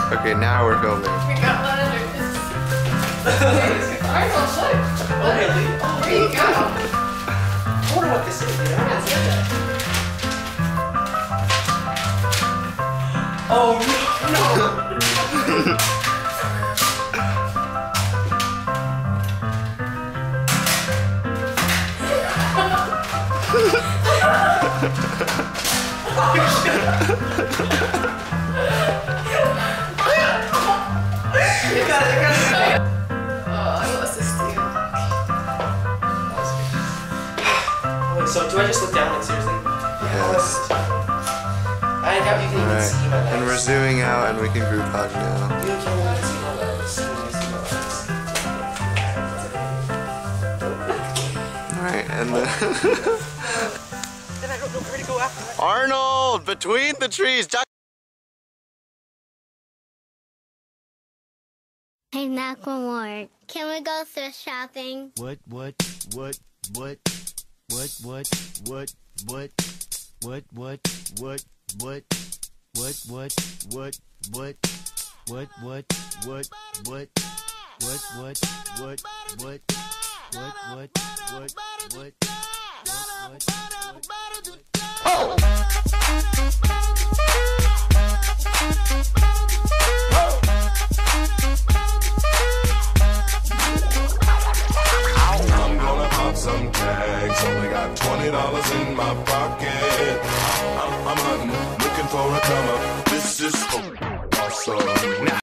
Okay, now we're filming. We got one under this. Ours all shut. Oh, really? Oh, There you go. I wonder what this is, you know? That's good. Oh, no! You got it. Oh, I lost this too. Wait, so do I just look down, like, seriously? Yes. I doubt you can even see my legs. And we're zooming out and we can group hug now. You can't even see my legs. You can see my legs. Alright, and then... Then I don't know where to go after that. Arnold! Between the trees! Hey, Macklemore, can we go thrift shopping? What? I'm gonna pop some tags. Only got $20 in my pocket. I'm hunting, looking for a come up. This is awesome.